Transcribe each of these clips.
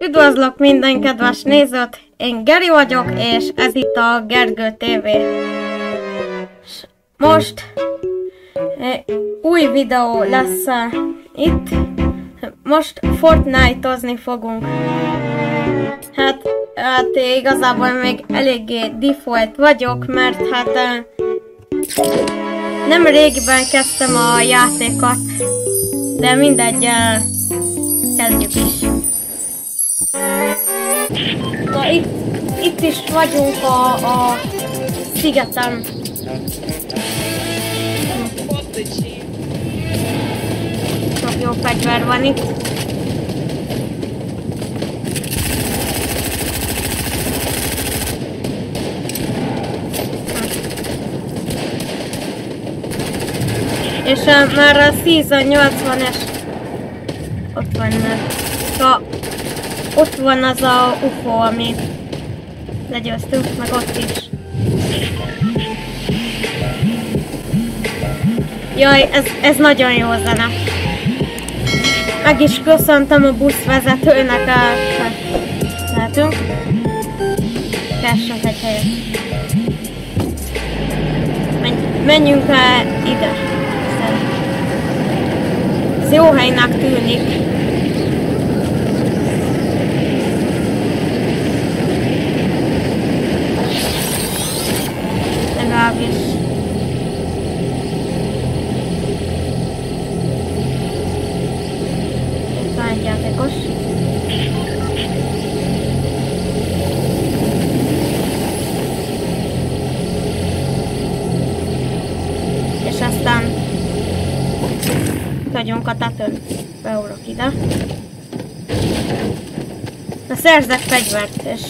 Üdvözlök minden kedves nézőt, én Geri vagyok, és ez itt a Gergő TV. Most új videó lesz itt. Most Fortnite-ozni fogunk. Hát igazából még eléggé default vagyok, mert nem régiben kezdtem a játékot, de mindegy, kezdjük is. Na, itt is vagyunk a szigeten. Sok jó fegyver van itt. És már a Season 80-es ott van, ott van az a UFO, amit legyőztünk, meg ott is. Jaj, ez nagyon jó zene. Meg is köszöntem a buszvezetőnek, lehetünk. Keresünk egy helyet. Menjünk ide. Ez jó helynek tűnik. Legalábbis. Itt van egy játékos. És aztán vagyunk a tetőn. Beúrok ide. Na, szerzek fegyvert, és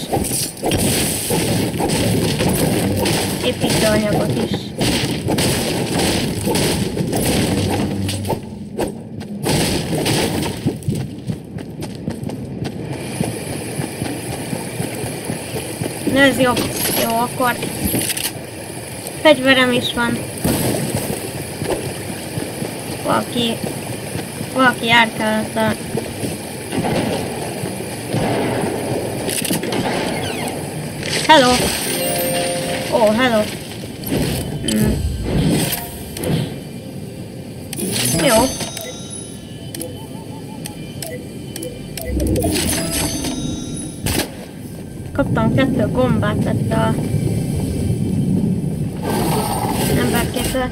építőanyagot is. Na, ez jó. Jó, akkor fegyverem is van. Valaki járkált a... Hello! Oh, hello! Jó. Kaptam 2 gombát ettől a emberkétől.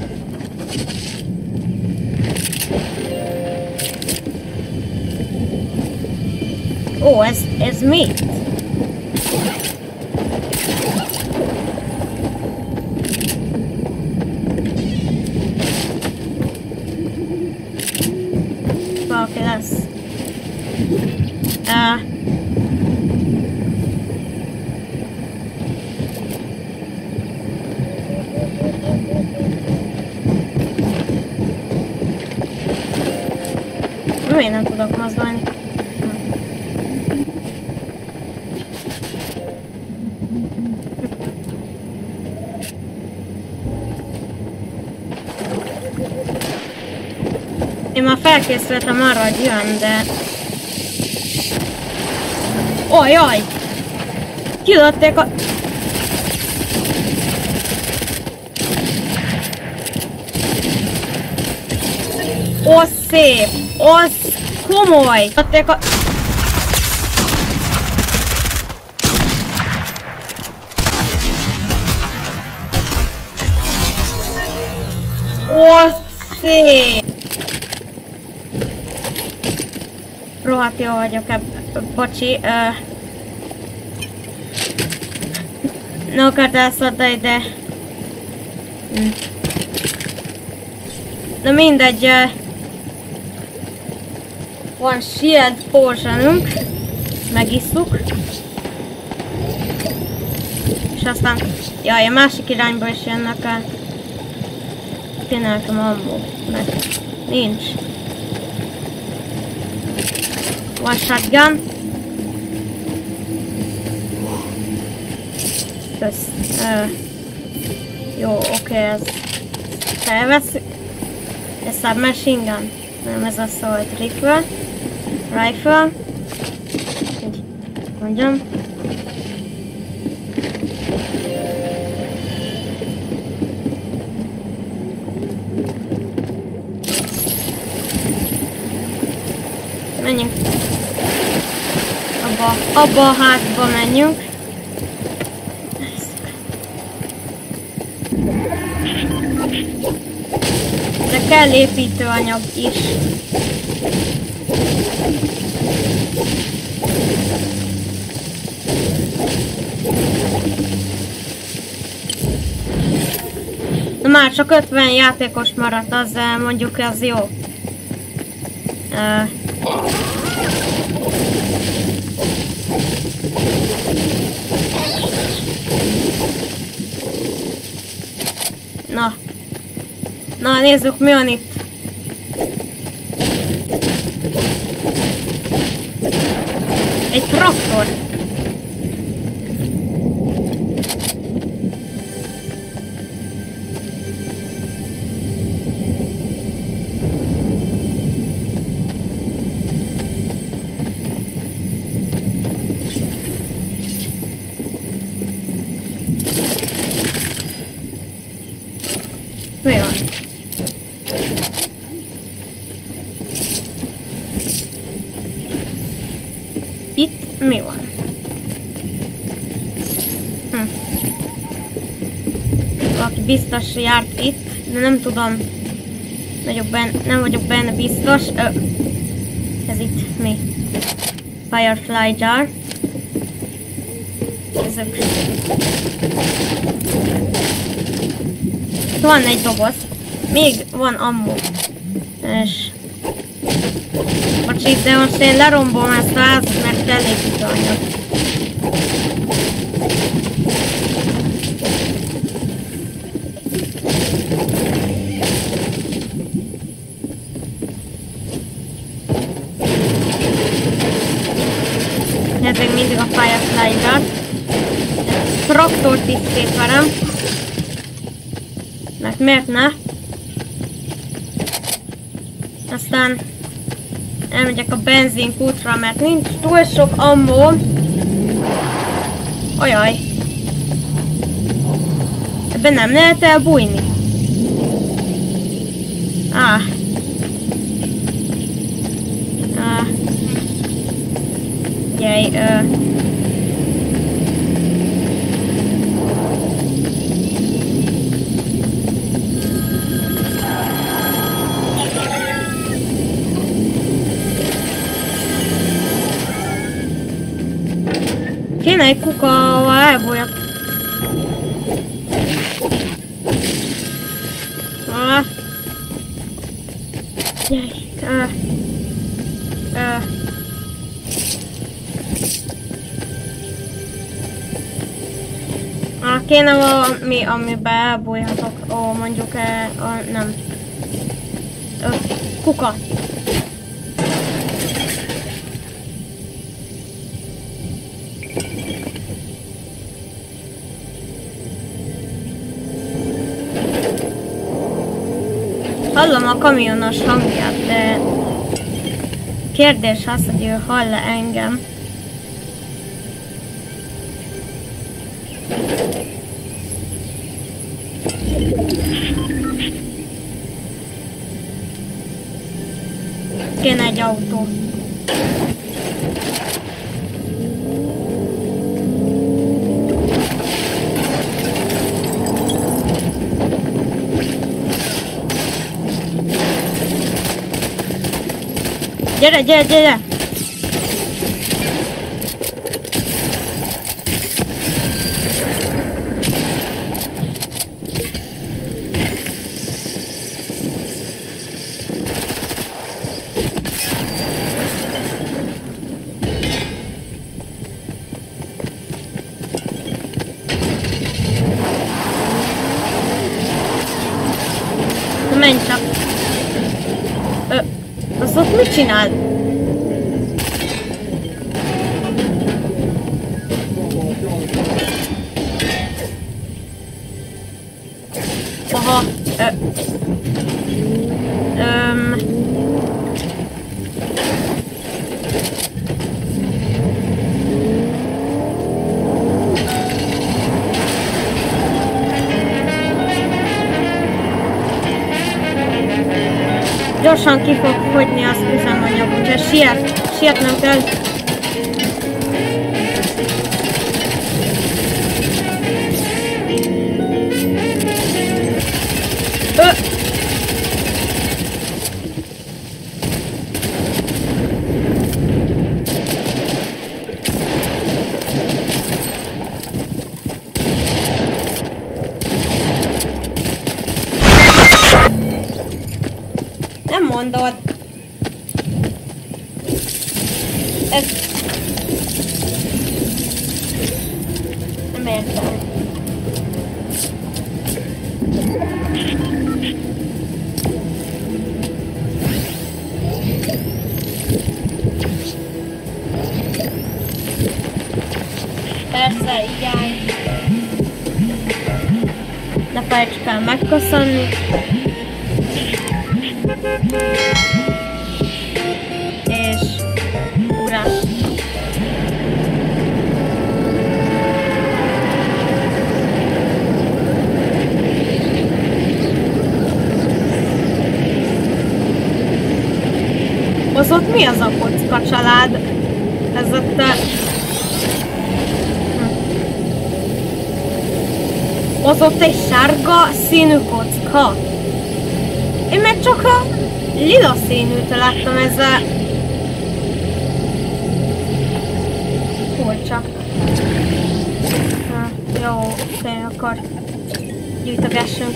Ó, ez mit? Valaki lesz. Miért nem tudok mozdulni? Én már felkészültem arra, hogy jön, de... Ó, jaj! Kilőtték a... Ó, szép! Az komoly! Kilőtték a... Ó, szép! Rohadt jó vagyok ebben, bocsi. Nem akart elszadni, de... Na mindegy, van shield potionunk, megisszuk. És aztán, jaj, a másik irányba is jönnek el. Kéne nekem ammo, meg nincs. Van shotgun. Kösz. Jó, oké, ez felveszünk. Ez submachine gun. Nem, ez a assault rifle. Mondjam. Menjünk. Abba a házba menjünk. De kell építőanyag is. Na már csak 50 játékos maradt, az mondjuk az jó. Na nézzük, mi van itt. Egy traktor. Mi van? Itt mi van? Valaki biztos járt itt, de nem tudom. Nem vagyok benne biztos. Ez itt mi? Firefly jar. Ezek. Van egy doboz. Még van ammo. És... Bocsi, de most én lerombolom ezt a házat, mert kell építőanyag. Ez még mindig a Firefly-ra. Traktort is szétverem. Mert miért ne? Aztán elmegyek a benzinkútra, mert nincs túl sok ammó. Ajaj. Ebben nem lehet elbújni. Jaj, kéne egy kuka, ahol elbújjak. Kéne valami, amiben elbújhatok. Ó, mondjuk, nem. Kuka. Hallom a kamionos hangját, de kérdés az, hogy ő hall-e engem. Kéne egy autó. Gyere, gyere, gyere! Menj csak! Az ott mit csinál? Aha, Gyorsan ki fog fogyni az üzemanyag, úgyhogy sietnem kell. Nem mondod. Ez... Nem értem. Persze, igen. Ne felejtsd el megköszönni. És ugrás. Az ott mi az a kocka család? Ez ott... Az ott egy sárga színű kocka. Én meg csak a lila színűt láttam, ez a... Furcsa. Jó, oké, akkor gyűjtögessünk.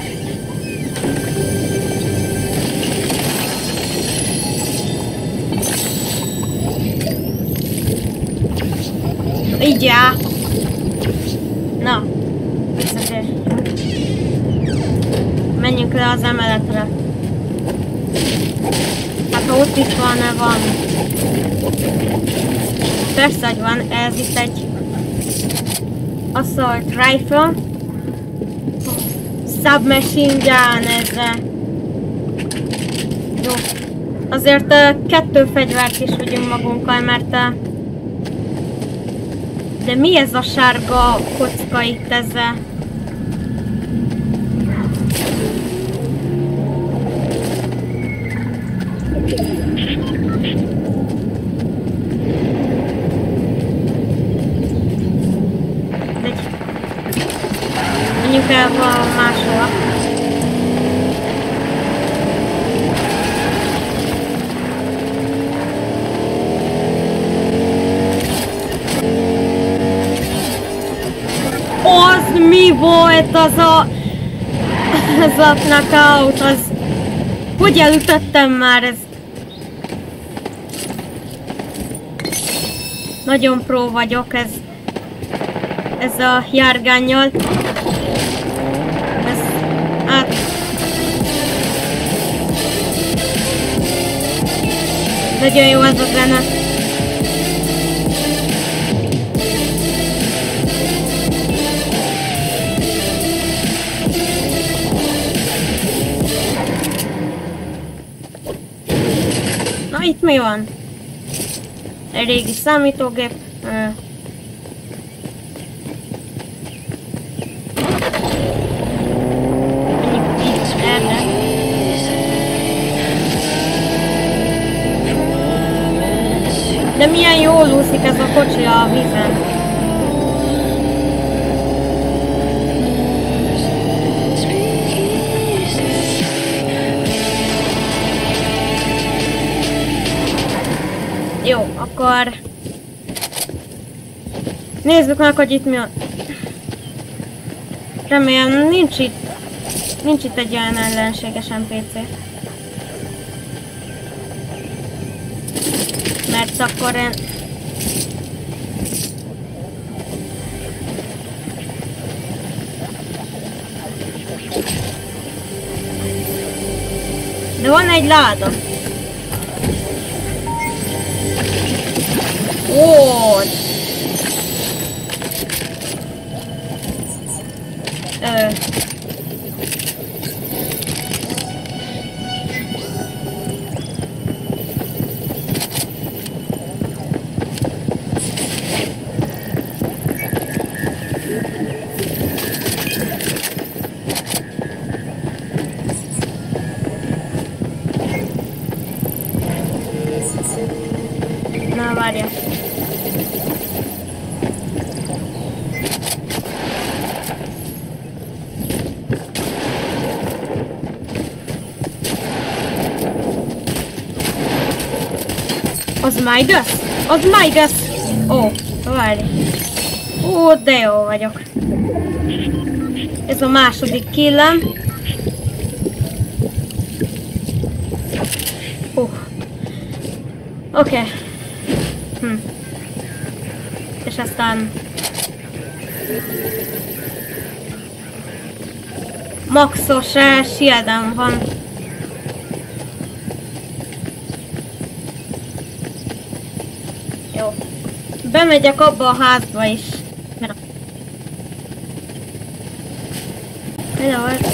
Így já. Na, visszatérjünk. Menjünk le az emeletre. Hát ha ott is van. Persze, hogy van, ez itt egy Assault Rifle. Submachine Gun, ez... Jó. Azért 2 fegyvert is vigyünk magunkkal, mert... De mi ez a sárga kocka itt ezzel? Menjünk el valahol máshol. Az mi volt az a... Ez a knockout, az... Hogy elütöttem már ez? Nagyon pró vagyok ez a járgánnyal. Ez... Hát... Nagyon jó ez a zene. Na itt mi van? Egy régi számítógép. De milyen jól úszik ez a kocsi a vízen. Jó, akkor... Nézzük meg, hogy itt mi van. Remélem nincs itt egy olyan ellenséges NPC. Mert akkor én... De van egy láda. Ó! Na, várjál. Az Midas? Az Midas! Ó, várj. Ó, de jó vagyok. Ez a második killem. Oké. És aztán... maxos shieldem van. Jó. Bemegyek abba a házba is. Mi volt?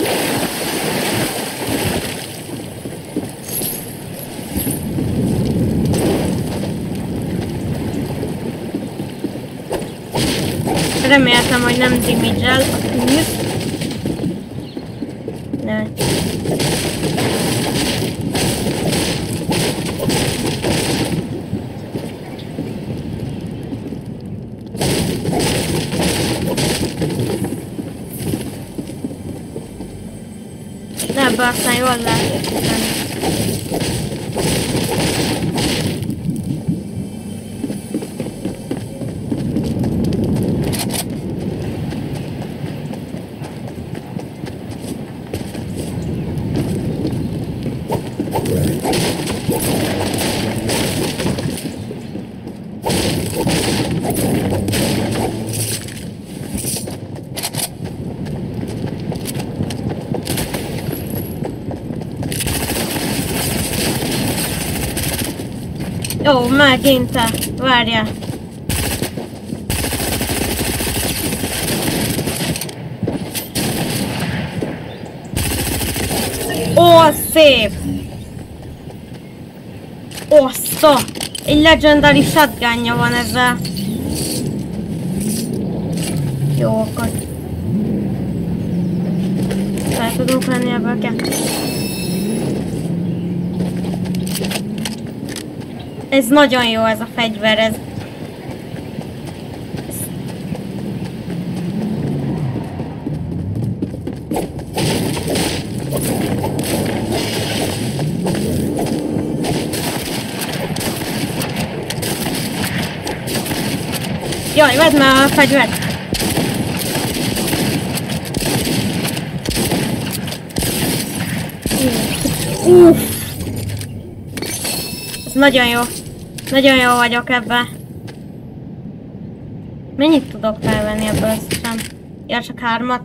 Reméltem, hogy nem damage-el a tűz. Ne. De ebbe aztán jól lehet tenni. Ó, megint te, várjál. Ó, szép! Oszta! Egy legendary shotgunja van ezzel. Jó, akkor. Fel tudunk venni ebből kettőt. Ez nagyon jó, ez a fegyver, ez. Jaj, vedd már a fegyvert! Ez nagyon jó. Nagyon jó vagyok ebben. Mennyit tudok felvenni ebből összesen? Ja, csak 3-at.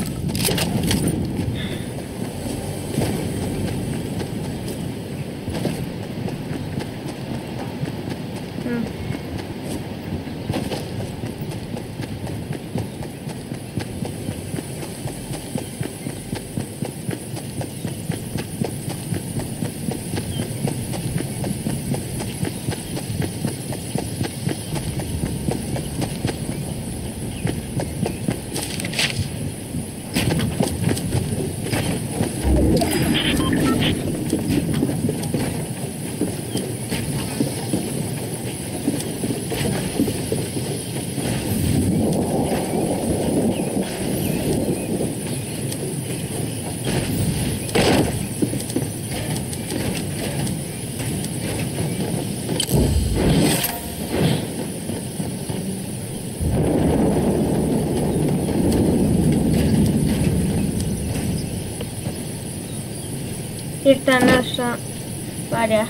Hirtelen lassan... Várjál.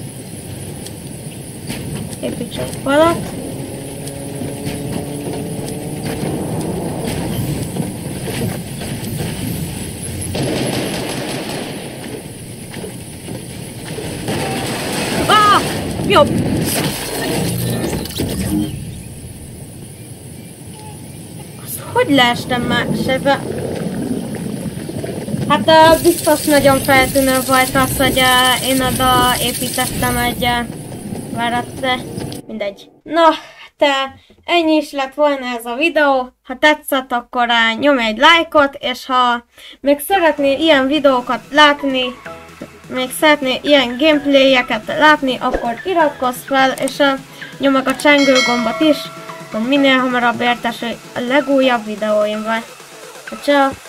Építsek falat. Ah! Jobb! Az hogy leestem már sebbe? Hát biztos nagyon feltűnő volt az, hogy én oda építettem egy várat, de mindegy. Na, te ennyi is lett volna ez a videó. Ha tetszett, akkor nyomj egy lájkot, és ha még szeretnél ilyen videókat látni, még szeretnél ilyen gameplayeket látni, akkor iratkozz fel, és nyomd meg a csengő gombot is, hogy minél hamarabb értesülj a legújabb videóimban. Ciao!